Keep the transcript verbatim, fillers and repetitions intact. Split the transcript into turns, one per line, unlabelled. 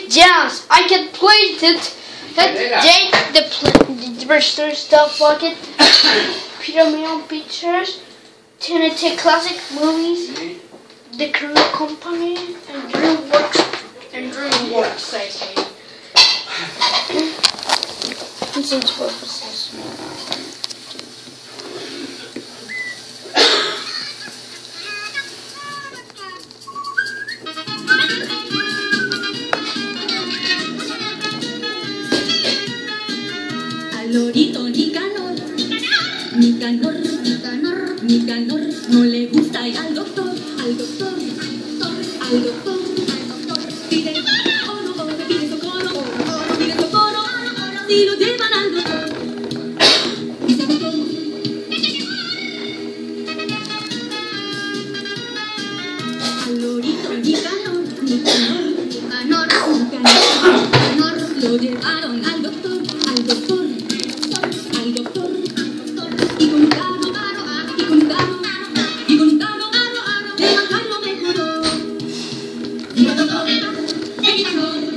Yes, I can play it. Jake, the, the Bristol stuff bucket, Peter Mayon Pictures, T N T Classic Movies, The Crew Company, and DreamWorks, and DreamWorks, I say. This is purposes.
Lorito Nicanor, Nicanor, Nicanor, Nicanor, no le gusta ir al doctor, al doctor, al doctor, al doctor, pide socorro, pide socorro, pide socorro, si lo llevan al doctor. Dice doctor. Al Lorito Nicanor, Nicanor, Nicanor, Nicanor, lo llevaron al doctor, al doctor. Al doctor, y con un carro, y con un carro, y con un carro, de bajarlo mejoró. Y el doctor, el doctor,